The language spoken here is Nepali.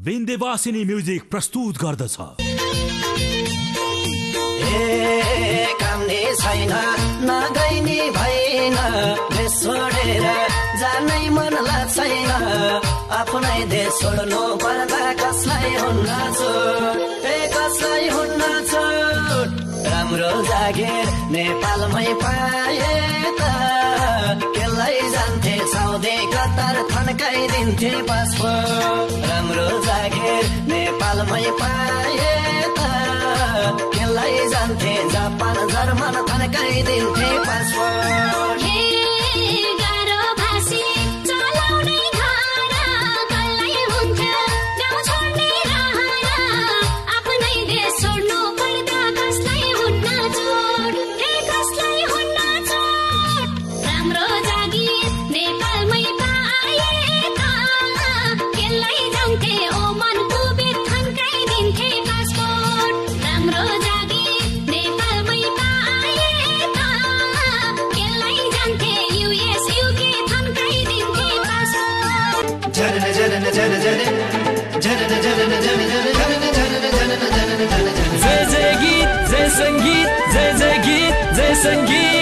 विन्ध्यवासिनी म्युजिक प्रस्तुत गर्दछ। कामने छैन नगइनी भएन देश छोडेर जानै मन लाग्छैन आफ्नै देश छोड्नु पर्दा कसलाई हुन्न छोड कसलाई हुन्न छोड राम्रो जागिर नेपालमै पाए त केलाई जान्थे साउदी कतार थन्काइदिन्थे पासपोर्ट राम्रो जागिर नेपालमै पाए त केलाई जान्थे जापान जर्मन थन्काइदिन्थे पासपोर्ट जय जय गीत जय संगीत जय जय गीत जय संगीत